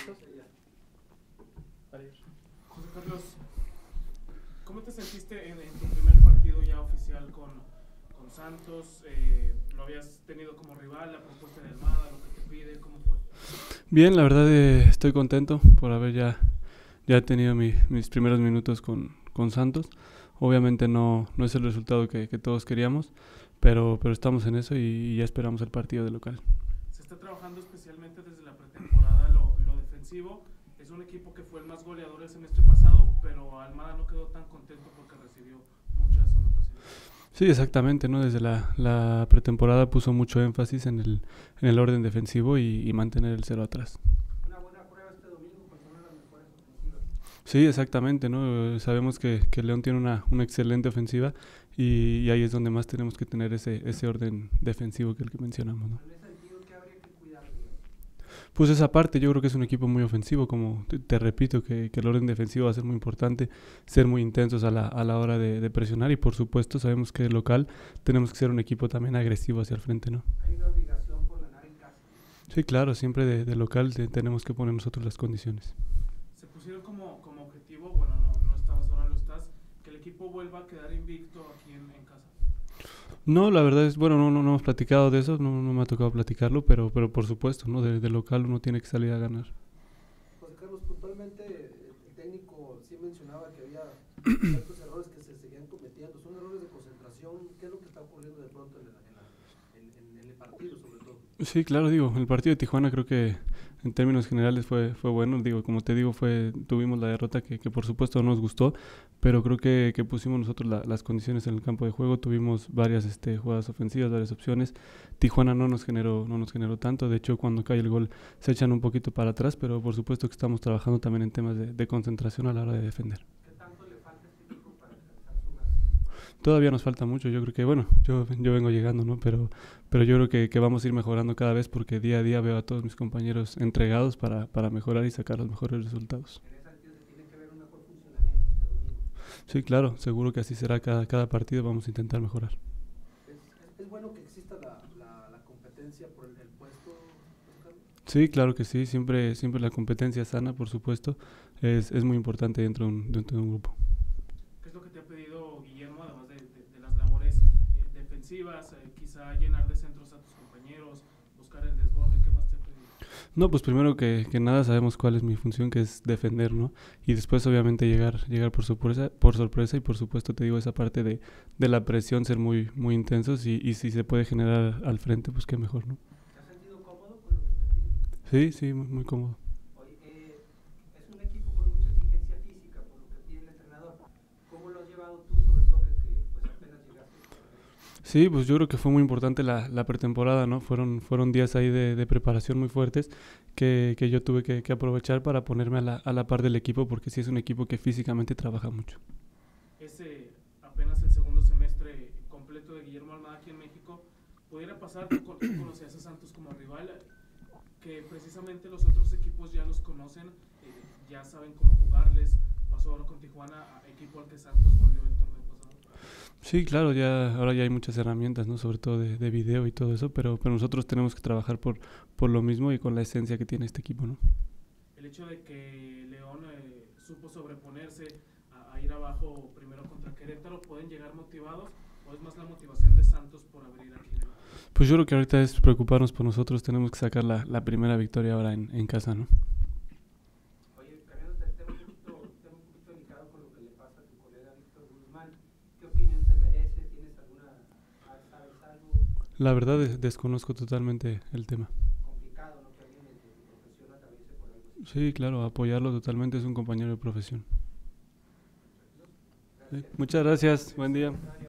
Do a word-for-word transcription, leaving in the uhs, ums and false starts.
José Carlos, ¿cómo te sentiste en, en tu primer partido ya oficial con, con Santos? Eh, ¿Lo habías tenido como rival, la propuesta de Almada, lo que te pide? ¿Cómo fue? Bien, la verdad eh, estoy contento por haber ya, ya tenido mi, mis primeros minutos con, con Santos. Obviamente no, no es el resultado que, que todos queríamos, pero, pero estamos en eso y, y ya esperamos el partido de local. Se está trabajando especialmente desde la pretemporada lo, lo defensivo. Es un equipo que fue el más goleador el semestre pasado, pero Almada no quedó tan contento porque recibió muchas anotaciones. Sí, exactamente, ¿no? Desde la, la pretemporada puso mucho énfasis en el, en el orden defensivo y, y mantener el cero atrás. Una buena prueba este domingo contra una de las mejores ofensivas. Sí, exactamente, ¿no? Sabemos que, que León tiene una, una excelente ofensiva y, y ahí es donde más tenemos que tener ese, ese orden defensivo que el que mencionamos, ¿no? En ese sentido, ¿qué habría que cuidar de León? Pues esa parte, yo creo que es un equipo muy ofensivo, como te, te repito, que, que el orden defensivo va a ser muy importante, ser muy intensos a la, a la hora de, de presionar y por supuesto sabemos que de local tenemos que ser un equipo también agresivo hacia el frente, ¿no? Hay una obligación por ganar en casa. Sí, claro, siempre de, de local te, tenemos que poner nosotros las condiciones. Se pusieron como, como objetivo, bueno, no, no estabas ahora, lo estás, que el equipo vuelva a quedar invicto aquí en, en casa. No, la verdad es, bueno, no, no, no hemos platicado de eso, no, no me ha tocado platicarlo, pero, pero por supuesto, ¿no? De, de local uno tiene que salir a ganar. José Carlos, puntualmente el técnico sí mencionaba que había ciertos errores que se seguían cometiendo. Son errores de concentración. ¿Qué es lo que está ocurriendo de pronto en, la, en, la, en, en, en el partido, sobre todo? Sí, claro, digo, el partido de Tijuana creo que en términos generales fue, fue bueno, digo, como te digo, fue, tuvimos la derrota que, que por supuesto no nos gustó, pero creo que, que pusimos nosotros la, las condiciones en el campo de juego, tuvimos varias este, jugadas ofensivas, varias opciones. Tijuana no nos generó, no nos generó tanto, de hecho cuando cae el gol se echan un poquito para atrás, pero por supuesto que estamos trabajando también en temas de, de concentración a la hora de defender. ¿Qué tanto le falta a este equipo para alcanzar su máximo? Todavía nos falta mucho, yo creo que, bueno, yo, yo vengo llegando, ¿no? Pero, pero yo creo que, que vamos a ir mejorando cada vez porque día a día veo a todos mis compañeros entregados para, para mejorar y sacar los mejores resultados. En ese sentido, se tiene que ver un mejor funcionamiento este domingo. Sí, claro, seguro que así será cada, cada partido, vamos a intentar mejorar. ¿Es, es, es bueno que exista la, la, la competencia por el, el puesto, José Carlos? Sí, claro que sí, siempre, siempre la competencia sana, por supuesto, es, es muy importante dentro de, un, dentro de un grupo. ¿Qué es lo que te ha pedido Guillermo, además de, de, de las labores eh, defensivas, eh, quizá llenar de centros a tus compañeros, buscar el desborde? ¿Qué más te ha pedido? No, pues primero que, que nada sabemos cuál es mi función, que es defender, ¿no? Y después obviamente llegar, llegar por sorpresa, por sorpresa y por supuesto te digo esa parte de, de la presión, ser muy, muy intensos y, y si se puede generar al frente, pues qué mejor, ¿no? ¿Te has sentido cómodo con lo que te piden? Sí, sí, muy, muy cómodo. Oye, eh, es un equipo con mucha exigencia física por lo que pide el entrenador. ¿Cómo lo has llevado tú, sobre todo que, que pues apenas llegaste? Sí, pues yo creo que fue muy importante la, la pretemporada, ¿no? Fueron, fueron días ahí de, de preparación muy fuertes que, que yo tuve que, que aprovechar para ponerme a la, a la par del equipo porque sí es un equipo que físicamente trabaja mucho. Es eh, apenas el segundo semestre completo de Guillermo Almada aquí en México. ¿Pudiera pasar, tú, tú conocías a Santos como rival, que precisamente los otros equipos ya los conocen, eh, ya saben cómo jugarles? Pasó ahora con Tijuana, a equipo al que Santos volvió el torneo pasado. Sí, claro, ya ahora ya hay muchas herramientas, ¿no? Sobre todo de, de video y todo eso, pero, pero nosotros tenemos que trabajar por, por lo mismo y con la esencia que tiene este equipo, ¿no? El hecho de que León eh, supo sobreponerse a, a ir abajo primero contra Querétaro, ¿pueden llegar motivados o es más la motivación de Santos por abrir aquí? Pues yo creo que ahorita es preocuparnos por nosotros, tenemos que sacar la, la primera victoria ahora en, en casa, ¿no? Oye, cambiándote el tema un poquito, tema un poquito delicado con lo que le pasa a tu colega Víctor Guzmán. ¿Qué opinión te merece? ¿Tienes alguna, sabes algo? La verdad es, desconozco totalmente el tema. Complicado, ¿no? Que alguien de, de tu profesión atraviese por algo así. Sí, claro, apoyarlo totalmente, es un compañero de profesión. Sí, muchas gracias, buen día.